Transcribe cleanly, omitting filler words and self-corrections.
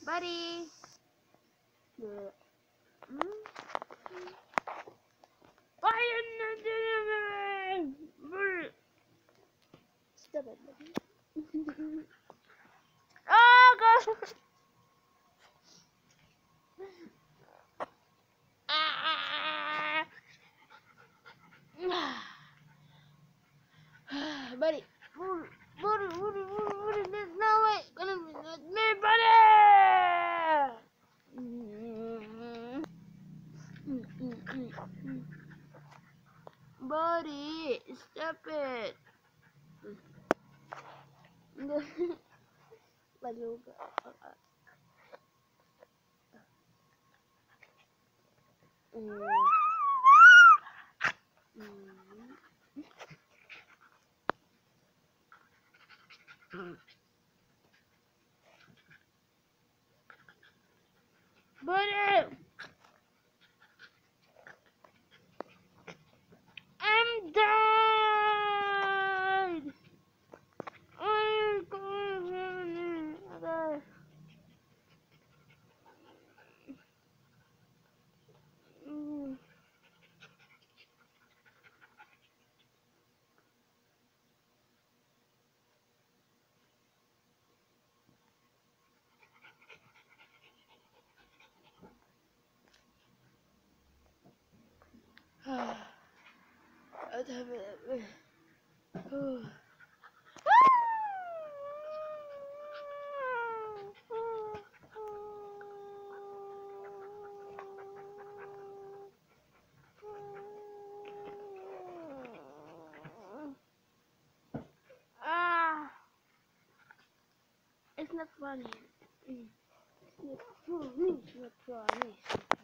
Buddy. Why are you not doing it? Stop it, buddy. Oh God. Buddy. Buddy, there's no way it's gonna be with me, buddy! Buddy, stop it! Maluga. Buddy! I'm died! I'm going to It's not funny. It's not funny. It's not funny.